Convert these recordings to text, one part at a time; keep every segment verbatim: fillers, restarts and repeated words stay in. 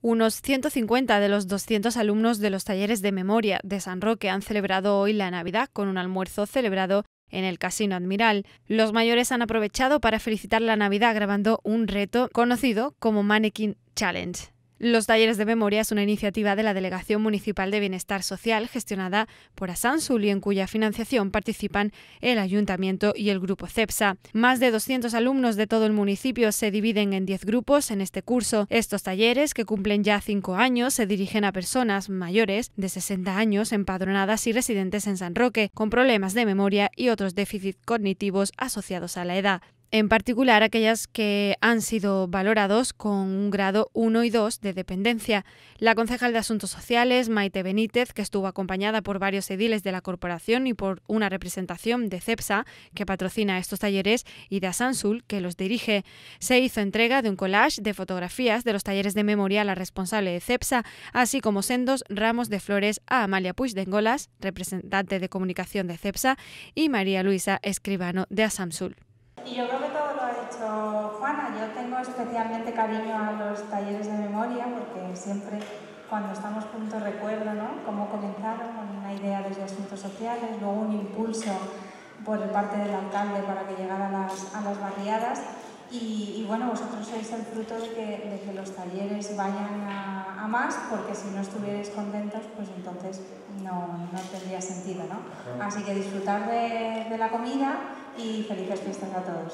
Unos ciento cincuenta de los doscientos alumnos de los talleres de memoria de San Roque han celebrado hoy la Navidad con un almuerzo celebrado en el Casino Admiral. Los mayores han aprovechado para felicitar la Navidad grabando un reto conocido como Mannequin Challenge. Los talleres de memoria es una iniciativa de la Delegación Municipal de Bienestar Social gestionada por Asansul y en cuya financiación participan el Ayuntamiento y el Grupo CEPSA. Más de doscientos alumnos de todo el municipio se dividen en diez grupos en este curso. Estos talleres, que cumplen ya cinco años, se dirigen a personas mayores de sesenta años empadronadas y residentes en San Roque, con problemas de memoria y otros déficits cognitivos asociados a la edad. En particular aquellas que han sido valorados con un grado uno y dos de dependencia. La concejal de Asuntos Sociales, Maite Benítez, que estuvo acompañada por varios ediles de la corporación y por una representación de CEPSA, que patrocina estos talleres, y de Asansul, que los dirige, se hizo entrega de un collage de fotografías de los talleres de memoria a la responsable de CEPSA, así como sendos ramos de flores a Amalia Puigdengolas, representante de comunicación de CEPSA, y María Luisa Escribano de Asansul. Y yo creo que todo lo ha dicho Juana. Yo tengo especialmente cariño a los talleres de memoria porque siempre cuando estamos juntos recuerdo, ¿no?, cómo comenzaron con una idea desde Asuntos Sociales, luego un impulso por parte del alcalde para que llegara a las, a las barriadas y, y bueno, vosotros sois el fruto de que, de que los talleres vayan a, a más, porque si no estuvierais contentos, pues entonces no, no tendría sentido, ¿no? Así que disfrutar de, de la comida y felices fiestas a todos.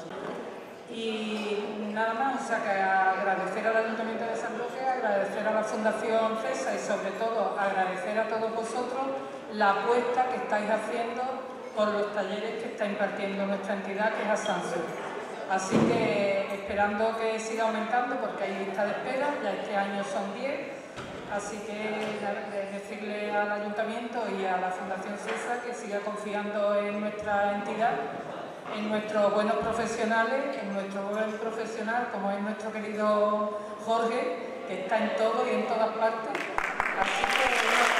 Y nada más, o sea que agradecer al Ayuntamiento de San Roque, agradecer a la Fundación CEPSA y sobre todo agradecer a todos vosotros la apuesta que estáis haciendo por los talleres que está impartiendo nuestra entidad, que es Asansul. Así que esperando que siga aumentando porque hay lista de espera, ya este año son diez, así que decirle al Ayuntamiento y a la Fundación CEPSA que siga confiando en nuestra entidad, en nuestros buenos profesionales, en nuestro buen profesional como es nuestro querido Jorge, que está en todo y en todas partes. Así que,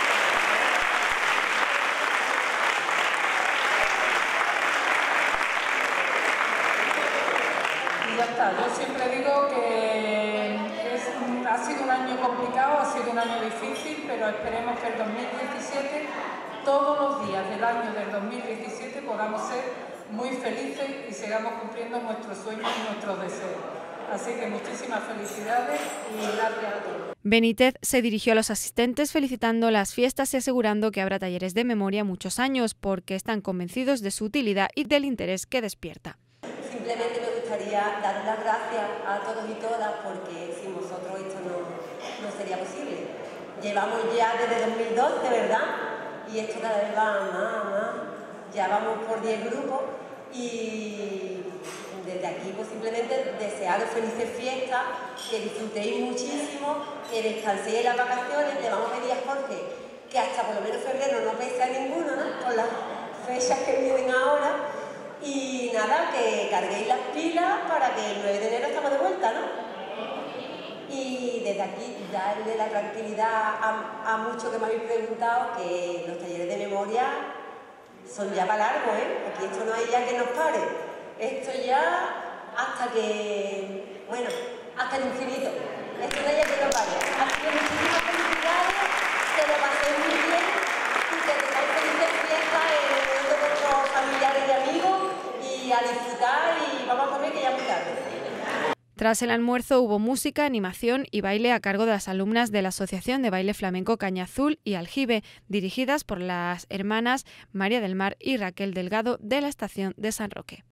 y ya está. Yo siempre digo que es, ha sido un año complicado, ha sido un año difícil, pero esperemos que el dos mil diecisiete, todos los días del año del dos mil diecisiete, podamos ser muy felices y sigamos cumpliendo nuestros sueños y nuestros deseos. Así que muchísimas felicidades y gracias a todos. Benítez se dirigió a los asistentes felicitando las fiestas y asegurando que habrá talleres de memoria muchos años porque están convencidos de su utilidad y del interés que despierta. Simplemente me gustaría dar las gracias a todos y todas porque sin vosotros esto no, no sería posible. Llevamos ya desde dos mil doce, ¿verdad? Y esto cada vez va más, más. Ya vamos por diez grupos y desde aquí pues simplemente desearos felices fiestas, que disfrutéis muchísimo, que descanséis en las vacaciones. Le vamos a pedir a Jorge que hasta por lo menos febrero no pese a ninguno, ¿no?, con las fechas que vienen ahora. Y nada, que carguéis las pilas para que el nueve de enero estamos de vuelta, ¿no? Y desde aquí darle la tranquilidad a, a muchos que me habéis preguntado que los talleres de memoria son ya para largo, ¿eh? Aquí esto no hay ya que nos pare. Esto ya hasta que, bueno, hasta el infinito. Esto no hay ya que nos pare. Así que muchísimas felicidades, que lo paséis muy bien y que tengáis felices fiestas en el momento con vuestros familiares y amigos y a disfrutar y vamos a comer que ya es muy tarde. Tras el almuerzo hubo música, animación y baile a cargo de las alumnas de la Asociación de Baile Flamenco Caña Azul y Aljibe, dirigidas por las hermanas María del Mar y Raquel Delgado de la Estación de San Roque.